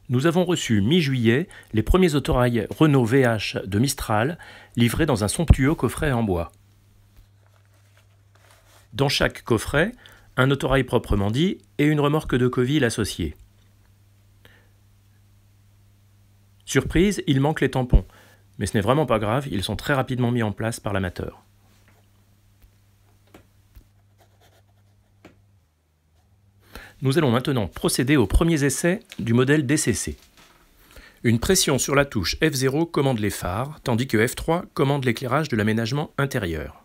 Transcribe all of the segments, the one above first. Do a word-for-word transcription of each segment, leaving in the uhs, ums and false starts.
Nous avons reçu mi-juillet les premiers autorails Renault V H de Mistral livrés dans un somptueux coffret en bois. Dans chaque coffret, un autorail proprement dit et une remorque de Coville associée. Surprise, il manque les tampons, mais ce n'est vraiment pas grave, ils sont très rapidement mis en place par l'amateur. Nous allons maintenant procéder aux premiers essais du modèle D C C. Une pression sur la touche F zéro commande les phares, tandis que F trois commande l'éclairage de l'aménagement intérieur.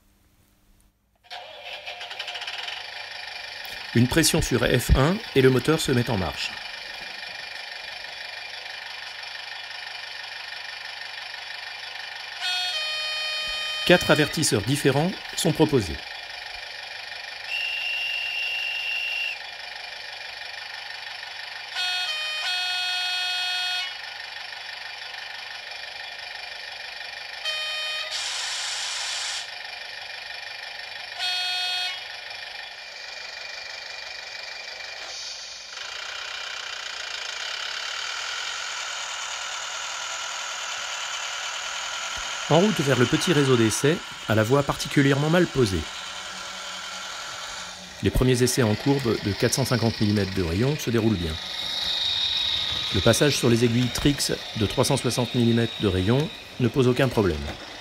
Une pression sur F un et le moteur se met en marche. Quatre avertisseurs différents sont proposés. En route vers le petit réseau d'essais, à la voie particulièrement mal posée. Les premiers essais en courbe de quatre cent cinquante millimètres de rayon se déroulent bien. Le passage sur les aiguilles Trix de trois cent soixante millimètres de rayon ne pose aucun problème.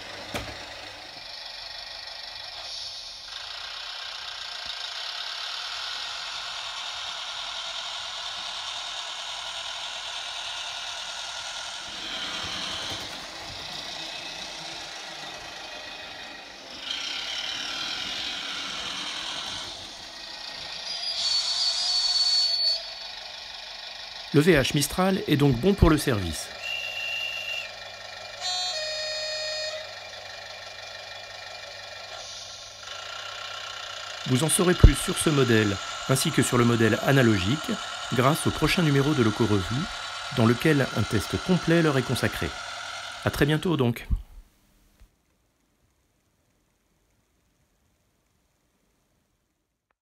Le V H Mistral est donc bon pour le service. Vous en saurez plus sur ce modèle ainsi que sur le modèle analogique grâce au prochain numéro de Loco Revue dans lequel un test complet leur est consacré. À très bientôt donc.